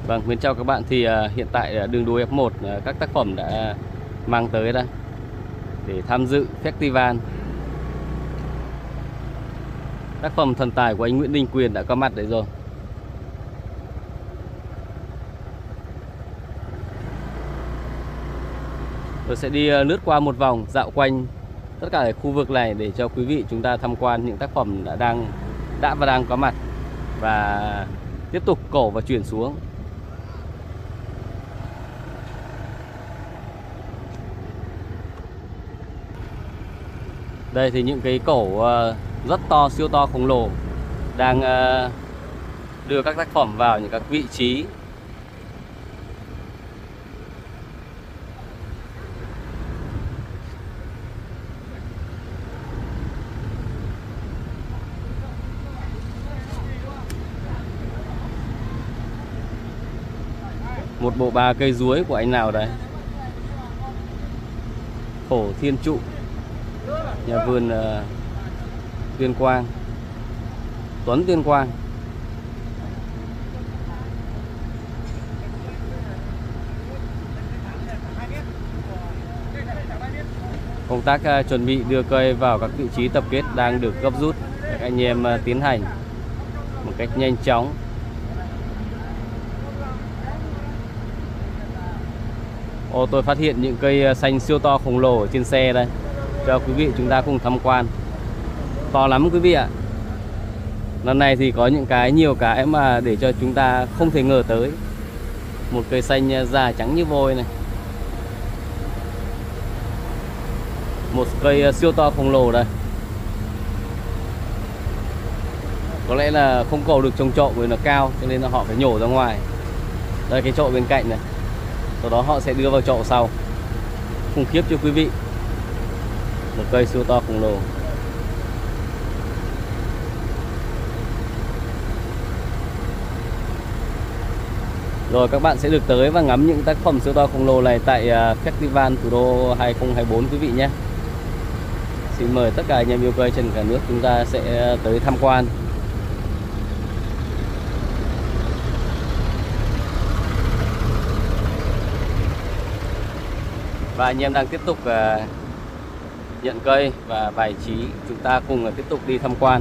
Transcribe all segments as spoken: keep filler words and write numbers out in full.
Vâng, mến chào các bạn. Thì uh, hiện tại uh, đường đua F một uh, các tác phẩm đã mang tới đây để tham dự festival. Tác phẩm Thần Tài của anh Nguyễn Đình Quyền đã có mặt đấy rồi. Tôi sẽ đi uh, lướt qua một vòng dạo quanh tất cả khu vực này để cho quý vị chúng ta tham quan những tác phẩm đã đang đã và đang có mặt, và tiếp tục cổ và chuyển xuống. Đây thì những cái cổ rất to, siêu to, khổng lồ đang đưa các tác phẩm vào những các vị trí. Một bộ ba cây ruối của anh nào đấy? Phổ Thiên Trụ, nhà vườn uh, Tuyên Quang, Tuấn Tuyên Quang. Công tác uh, chuẩn bị đưa cây vào các vị trí tập kết đang được gấp rút. Các anh em uh, tiến hành một cách nhanh chóng. Ô, tôi phát hiện những cây xanh siêu to khổng lồ ở trên xe đây, cho quý vị chúng ta cùng tham quan. To lắm quý vị ạ. Lần này thì có những cái nhiều cái mà để cho chúng ta không thể ngờ tới. Một cây xanh già trắng như vôi này, một cây siêu to khổng lồ đây. Có lẽ là không cầu được trồng chậu vì nó cao, cho nên là họ phải nhổ ra ngoài. Đây cái chậu bên cạnh này, sau đó họ sẽ đưa vào chậu sau. Khủng khiếp cho quý vị. Một cây siêu to khổng lồ. Rồi các bạn sẽ được tới và ngắm những tác phẩm siêu to khổng lồ này tại Festival Thủ đô hai không hai bốn quý vị nhé. Xin mời tất cả anh em yêu cây trên cả nước chúng ta sẽ tới tham quan. Và anh em đang tiếp tục uh, nhận cây và bài trí, chúng ta cùng uh, tiếp tục đi tham quan.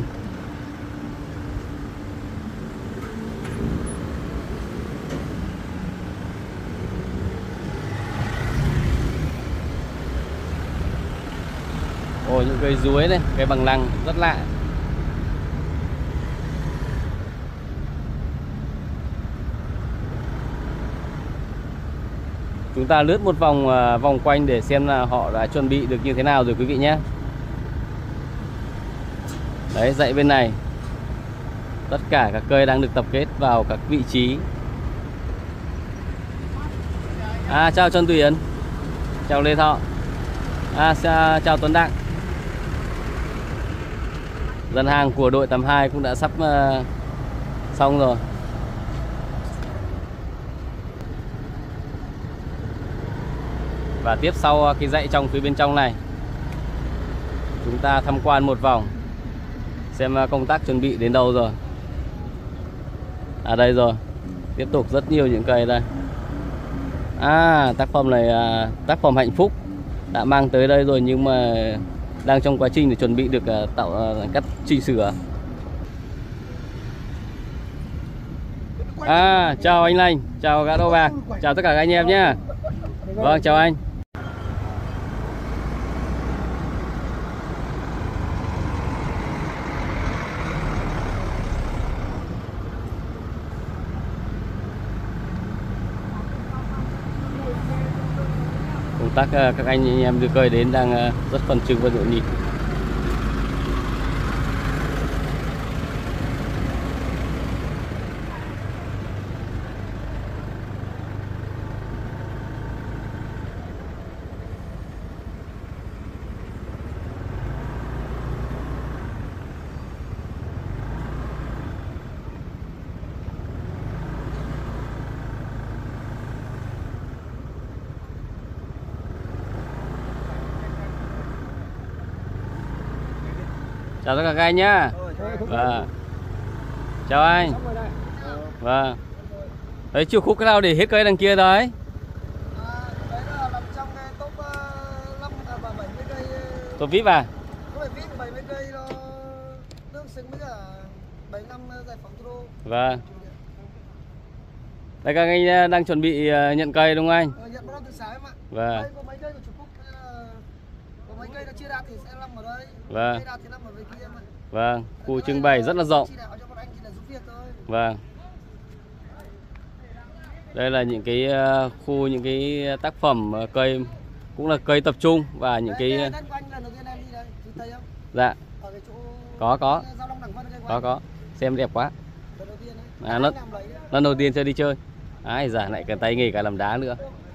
Ồ, những cây ruối này, cây bằng lăng rất lạ. Chúng ta lướt một vòng vòng quanh để xem là họ đã chuẩn bị được như thế nào rồi quý vị nhé. Đấy, dãy bên này tất cả các cây đang được tập kết vào các vị trí. À, chào Trần Tùy Yến, chào Lê Thọ, à, chào Tuấn Đặng. Dân hàng của đội tám hai cũng đã sắp uh, xong rồi. Và tiếp sau cái dãy trong phía bên trong này, chúng ta tham quan một vòng xem công tác chuẩn bị đến đâu rồi. À đây rồi, tiếp tục rất nhiều những cây đây. À, tác phẩm này tác phẩm Hạnh Phúc đã mang tới đây rồi, nhưng mà đang trong quá trình để chuẩn bị được tạo cắt chỉnh sửa. À, chào anh Lành, chào Gã Đô Bạc, chào tất cả các anh em nhé. Vâng, chào anh. Công tác các anh em đưa cây đến đang rất khẩn trương và nhộn nhịp. Chào tất cả các anh nhá. Vâng. Chào anh. Vâng. Đấy, chiều khúc cái nào để hết cây đằng kia đấy. À, đấy là nằm trong cái top uh, năm à, bảy mươi cây. Top vê i pê à? Không phải vê i pê, bảy mươi cây nó tương xứng với cả bảy năm giải phóng thủ đô. Vâng. Đây các anh đang chuẩn bị nhận cây đúng không anh? Ờ, nhận bắt đầu từ sáng em ạ. Vâng. Đây có mấy cây của Trung Quốc, có mấy cây nó chưa đạt thì sẽ nằm ở đây. Vâng. Cây đạt thì nằm ở bên kia em ạ. Vâng, khu trưng bày rất là rộng. Chỉ đạo cho bọn anh chỉ là giúp việc thôi. Vâng. Đây là những cái khu, những cái tác phẩm cây, cũng là cây tập trung và những đây, cái. đây, của anh lần đầu tiên em đi đây, thì thấy không? Dạ. Ở cái chỗ Có có. Giao Long Đằng Vân cây của Có anh. có. Xem đẹp quá. Lần đầu tiên đấy. À, lần, lần đầu tiên chơi đi chơi. Ai giả lại cái tay nghề cả làm đá nữa.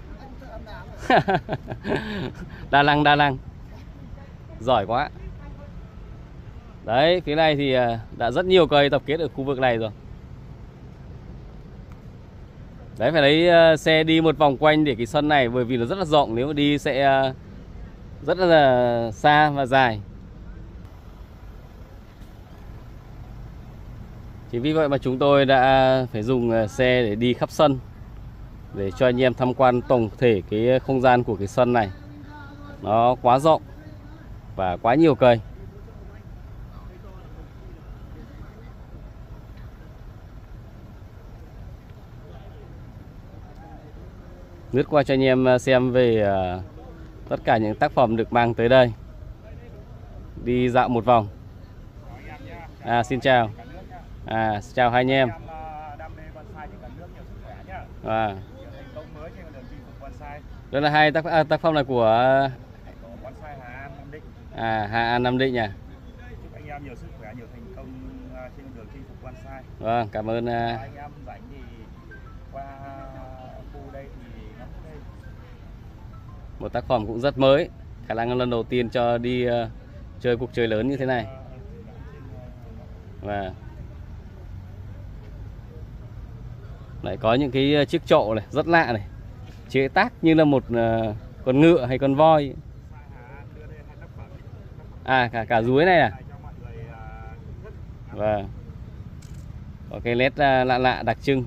Đa năng đa năng. Giỏi quá. Đấy, phía này thì đã rất nhiều cây tập kết ở khu vực này rồi. Đấy, phải lấy xe đi một vòng quanh để cái sân này, bởi vì nó rất là rộng, nếu mà đi sẽ rất là xa và dài. Chính vì vậy mà chúng tôi đã phải dùng xe để đi khắp sân, để cho anh em tham quan tổng thể cái không gian của cái sân này. Nó quá rộng và quá nhiều cây. Lướt qua cho anh em xem về tất cả những tác phẩm được mang tới đây. Đi dạo một vòng. À, xin chào. À, chào hai anh em. À. Đó là hai tác à, tác phẩm này của à, Hà An Nam Định à. Chúc anh em nhiều sức khỏe, nhiều thành công trên đường chinh phục bonsai. Vâng, cảm ơn. Anh em rảnh thì qua khu đây thì ngắm đây. Một tác phẩm cũng rất mới, khả năng lần đầu tiên cho đi uh, chơi cuộc chơi lớn như thế này. Và lại có những cái chiếc chậu này rất lạ này, chế tác như là một uh, con ngựa hay con voi. À, cả cả dúi này à. Và có cái nét uh, lạ lạ đặc trưng.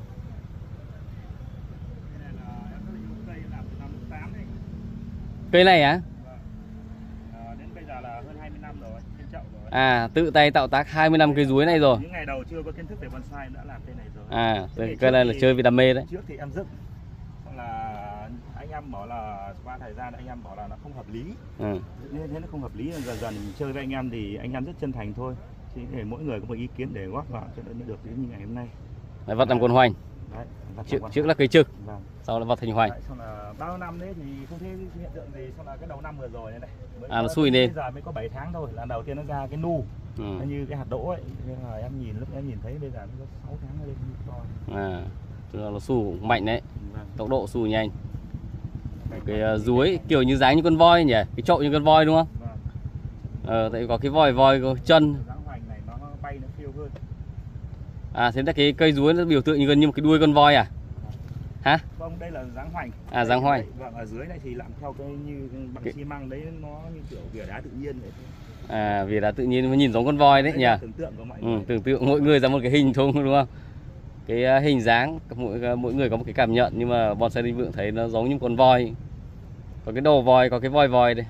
Cây này á? Đến bây giờ là hơn hai mươi năm rồi, trên chậu rồi. À, tự tay tạo tác hai mươi năm cây dúi này rồi. Những ngày đầu chưa có kiến thức về bonsai đã làm cây này rồi. À, cây này là chơi vì đam mê đấy. Trước thì em dựng, xong là anh em bảo là qua thời gian anh em bảo là nó không hợp lý. Ừ. Nên thế nó không hợp lý, dần dần chơi với anh em thì anh em rất chân thành thôi. Chỉ để mỗi người có một ý kiến để góp vào cho nó được như ngày hôm nay. Đấy, vật làm con hoành. Đấy, trước, trước là cây trực, vâng. Sau là vật thành hoành. Đấy, xong là bao năm đấy thì không thấy hiện tượng gì, xong là cái đầu năm vừa rồi này này. Mới à, nó xui lên. Bây giờ mới có bảy tháng thôi, là đầu tiên nó ra cái nu, ừ. Nó như cái hạt đỗ ấy, nhưng mà em nhìn lúc em nhìn thấy bây giờ nó có sáu tháng nó lên to. À, tức là nó xù mạnh đấy, vâng. Tốc độ xù nhanh. Cái uh, dúi kiểu như dáng như con voi nhỉ, cái chậu như con voi đúng không? Vâng. Ờ, tại có cái voi voi có chân. Dáng hoành này nó bay nó phiêu hơn. À, thế là cái cây dúi nó biểu tượng như gần như một cái đuôi con voi à? Hả? Vâng, đây là dáng hoành. À, dáng hoành. Vâng, ở dưới này thì làm theo cái như bằng cái... xi măng đấy, nó như kiểu vỉa đá tự nhiên vậy. À, vỉa đá tự nhiên nó nhìn giống con voi đấy, đấy nhỉ? Tưởng tượng của mọi ừ, người. Tưởng tượng mỗi người ra một cái hình thôi đúng không? Cái uh, hình dáng mỗi mỗi người có một cái cảm nhận, nhưng mà bonsai Đình Vượng thấy nó giống như con voi. Có cái đầu voi, có cái voi voi đây.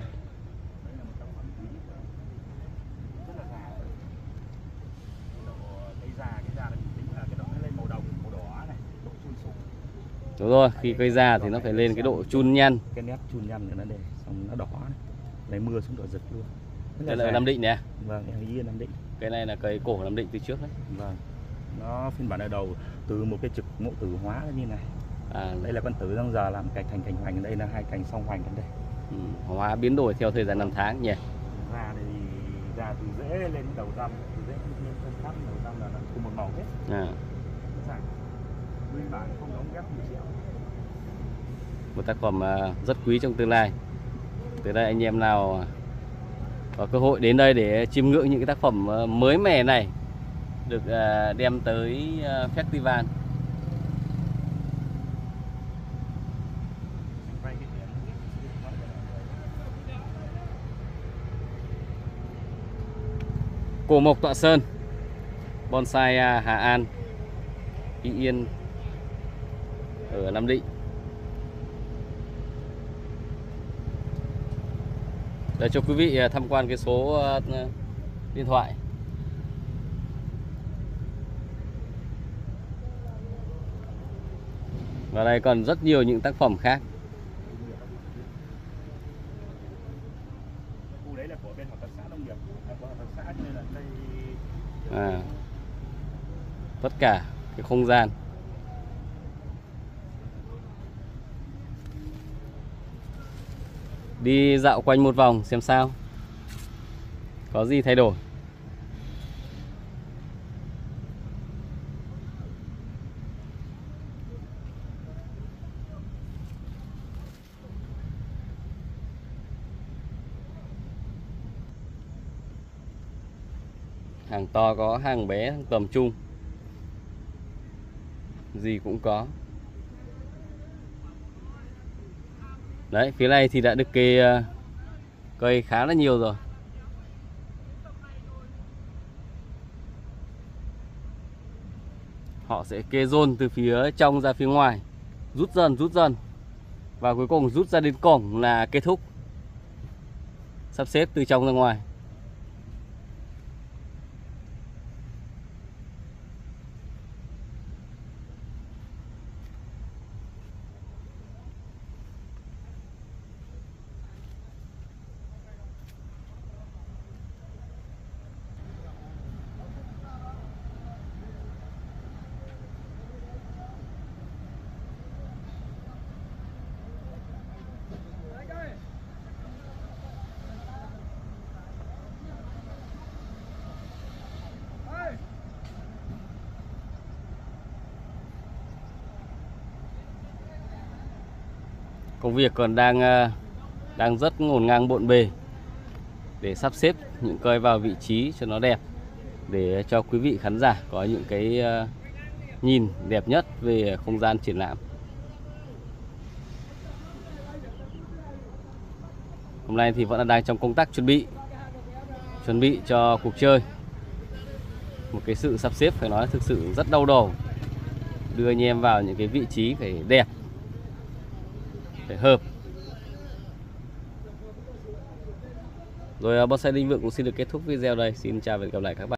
Đúng rồi, khi cây già thì nó phải lên cái độ chun nhăn. Cái nét chun nhăn cho nó để xong nó đỏ này. Lấy mưa xuống đỏ rực luôn. Đây là Nam Định nè. Vâng, em yên Nam Định. Cái này là cây cổ Nam Định từ trước đấy. Vâng. Nó phiên bản ở đầu từ một cái trực mẫu tử hóa như này. À, đây là con tử đang giờ làm cành thành cành hoành, đây là hai cành song hoành ở đây. Ừ, hóa biến đổi theo thời gian năm tháng nhỉ. Ra thì ra từ rễ lên đầu răm, từ rễ lên thân thắt đầu răm là cùng một màu hết. À. Nguyên bản không đóng ghép mười triệu. Một tác phẩm rất quý trong tương lai. Từ đây anh em nào có cơ hội đến đây để chiêm ngưỡng những cái tác phẩm mới mẻ này được đem tới festival. Cổ mộc Tọa Sơn, bonsai Hà An, Ý Yên, ở Nam Định. Để cho quý vị tham quan cái số điện thoại. Và đây còn rất nhiều những tác phẩm khác. Khu đấy là của bên hợp tác xã nông nghiệp, của hợp tác xã nên là đây. À, tất cả cái không gian. Đi dạo quanh một vòng xem sao, có gì thay đổi. Hàng to có, hàng bé, hàng tầm trung, gì cũng có. Đấy, phía này thì đã được kê cây khá là nhiều rồi. Họ sẽ kê dồn từ phía trong ra phía ngoài, rút dần rút dần, và cuối cùng rút ra đến cổng là kết thúc. Sắp xếp từ trong ra ngoài. Công việc còn đang đang rất ngổn ngang bộn bề để sắp xếp những cây vào vị trí cho nó đẹp, để cho quý vị khán giả có những cái nhìn đẹp nhất về không gian triển lãm. Hôm nay thì vẫn đang trong công tác chuẩn bị chuẩn bị cho cuộc chơi. Một cái sự sắp xếp phải nói thực sự rất đau đầu, đưa anh em vào những cái vị trí phải đẹp, phải hợp. Rồi Bonsai Đinh Vượng cũng xin được kết thúc video đây. Xin chào và hẹn gặp lại các bạn.